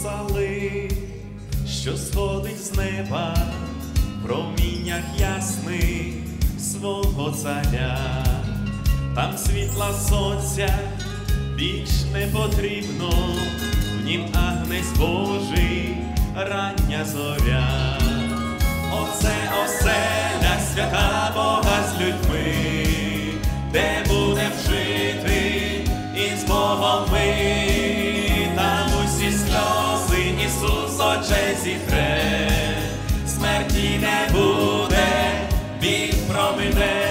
Єрусалим, що сходить з неба в проміннях ясних свого царя. Там світла сонця більш не потрібно, в нім Агнець Божий, рання зоря. Оце оселя свята Бога з людьми, де будем жити із Богом ми. Там усі сльози Ісус очей зітре, смерті не буде, біль промине.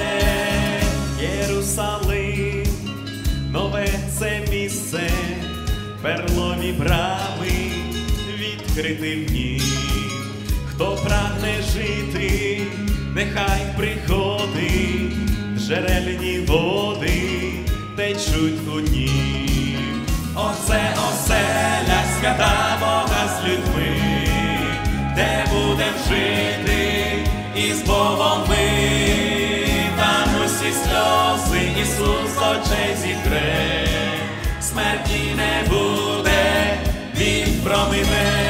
Єрусалим, нове це місце, перлові брами відкрити в нім. Хто прагне жити, нехай приходить, джерельні води течуть у нім. Оце оселя свята Бога з людьми, де будем жити із Богом ми. Там усі сльози Ісус очей зітре, смерті не буде, біль промине.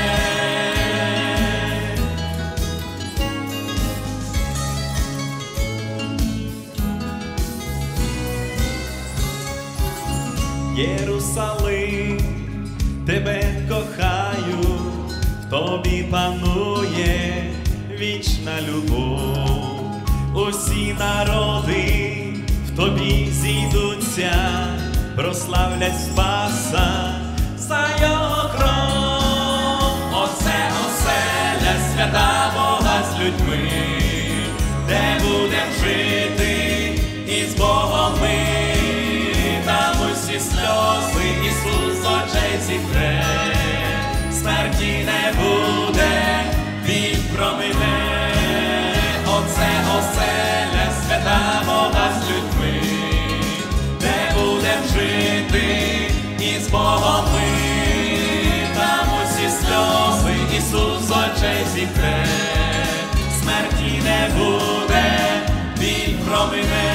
Єрусалим, тебе кохаю, в тобі панує вічна любов. Усі народи в тобі зійдуться, прославлять Спаса за його кров. Оце оселя свята Бога з людьми, де будем жити із Богом ми. Там усі сльози Ісус очей зітре, смерті не буде, біль промине. Оце оселя свята Бога з людьми, де будем жити із Богом ми. Там усі сльози Ісус очей зітре, смерті не буде, біль промине.